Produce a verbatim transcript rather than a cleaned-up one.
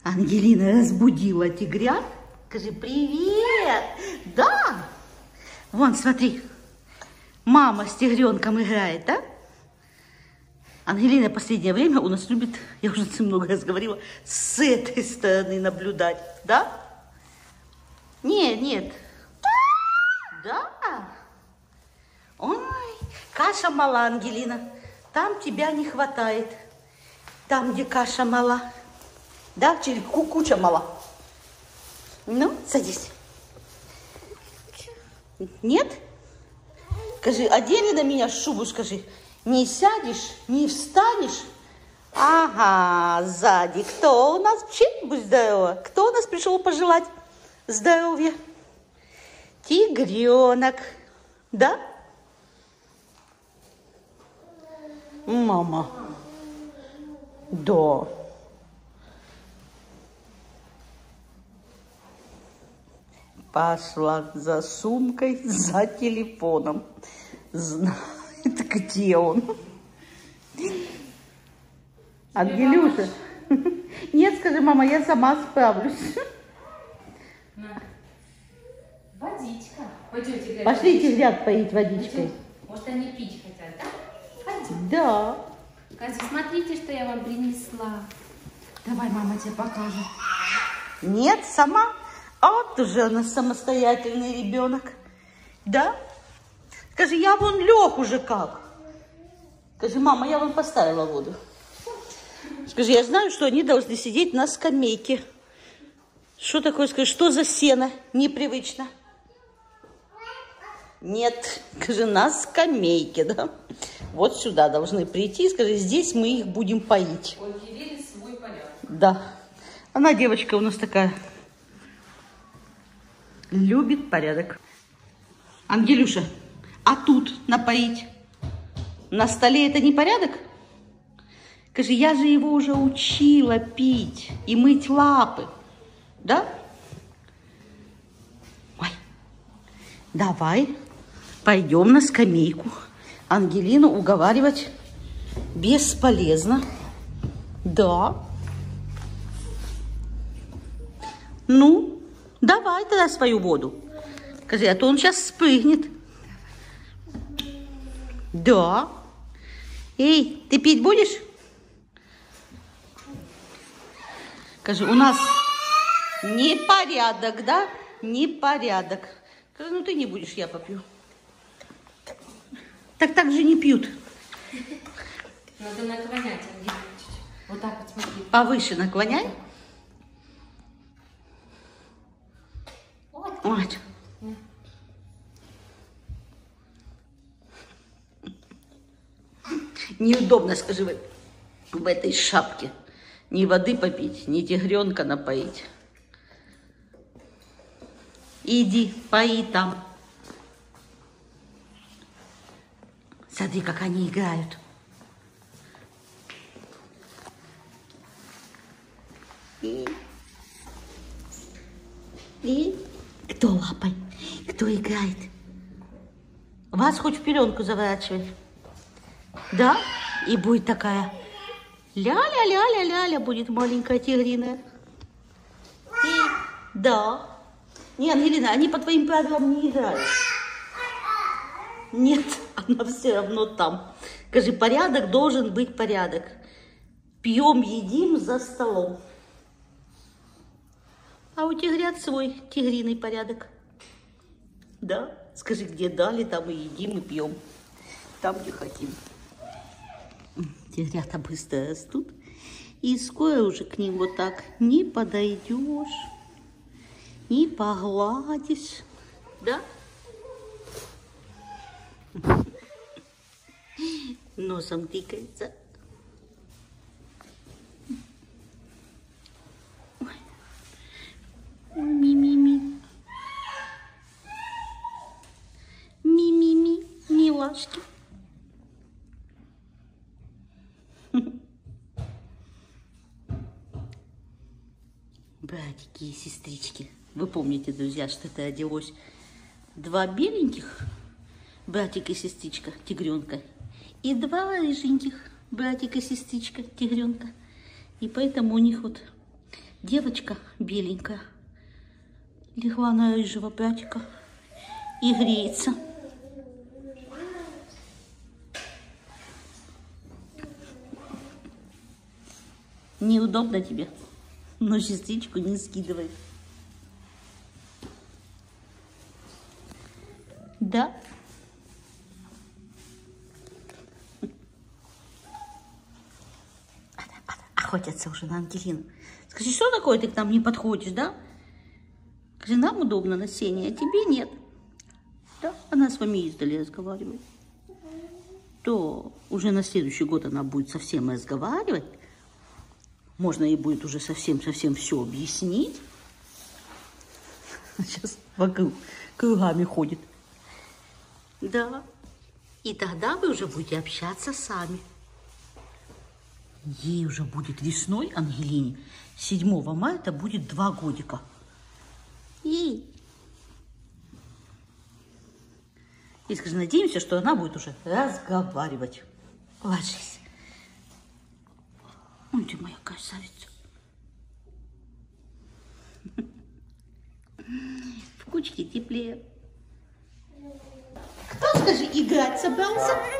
Ангелина разбудила тигрят. Скажи, привет! Да! Вон, смотри, мама с тигренком играет, да? Ангелина в последнее время у нас любит, я уже много раз говорила, с этой стороны наблюдать, да? Нет, нет. Да. Ой, каша мала, Ангелина. Там тебя не хватает. Там, где каша мала. Да, через куча мала. Ну, садись. Нет? Скажи, одели на меня шубу, скажи. Не сядешь, не встанешь. Ага, сзади. Кто у нас? Будь здорова. Кто у нас пришел пожелать здоровья? Тигренок. Да? Мама. Да. Пошла за сумкой, за телефоном. Знает, где он. Ангелюша. Нет, скажи, мама, я сама справлюсь. На. Водичка. Пойдете, пошли тигрят поить водичкой. Может, они пить хотят, да? Пойдем. Да. Кази, смотрите, что я вам принесла. Давай, мама тебе покажет. Нет, сама. А вот уже она самостоятельный ребенок. Да? Скажи, я вон лег уже как. Скажи, мама, я вон поставила воду. Скажи, я знаю, что они должны сидеть на скамейке. Что такое, скажи, что за сено? Непривычно. Нет, скажи, на скамейке, да? Вот сюда должны прийти, скажи, здесь мы их будем поить. Уделили свой порядок. Да. Она девочка у нас такая. Любит порядок. Ангелюша, а тут напоить? На столе это не порядок? Скажи, я же его уже учила пить и мыть лапы. Да? Ой. Давай пойдем на скамейку. Ангелину уговаривать бесполезно. Да. Ну, давай тогда свою воду. Скажи, а то он сейчас спрыгнет. Да. Эй, ты пить будешь? Скажи, у нас непорядок, да? Непорядок. Скажи, ну ты не будешь, я попью. Так так же не пьют. Надо наклонять, Ангелина, чуть-чуть. Вот так вот, смотри. Повыше наклоняй. Вот. Вот. Неудобно, скажи, в, в этой шапке. Ни воды попить, ни тигренка напоить. Иди, пои там. Смотри, как они играют. И, и кто лапой? Кто играет? Вас хоть в пеленку заворачивай. Да? И будет такая ля-ля-ля-ля-ля-ля будет маленькая тигрина. И, да. Не, Ангелина, они по твоим правилам не играют. Нет, она все равно там. Скажи, порядок должен быть порядок. Пьем, едим за столом. А у тигрят свой тигриный порядок. Да? Скажи, где дали, там и едим, и пьем. Там, где хотим. Тигрята быстро растут. И скоро уже к ним вот так не подойдешь, не погладишь. Да? Носом тыкается. Ми-ми-ми. Ми-ми-ми. Милашки. Братики и сестрички. Вы помните, друзья, что это родилось два беленьких, братик и сестричка, тигренка, и два рыженьких, братик и сестричка, тигренка. И поэтому у них вот девочка беленькая легла на рыжего братика и греется. Неудобно тебе, но частичку не скидывай. Да? Охотятся уже на Ангелину. Скажи, что такое, ты к нам не подходишь, да? Скажи, нам удобно на сене, а тебе нет. Да, она с вами издали разговаривает. То уже на следующий год она будет совсем разговаривать. Можно ей будет уже совсем-совсем все объяснить. Сейчас вокруг кругами ходит. Да. И тогда вы уже будете общаться сами. Ей уже будет весной, Ангелине, седьмого марта будет два годика. И... И скажи, надеемся, что она будет уже разговаривать. Ложись. Ой, ты моя красавица. В кучке теплее. Кто, скажи, играть собрался?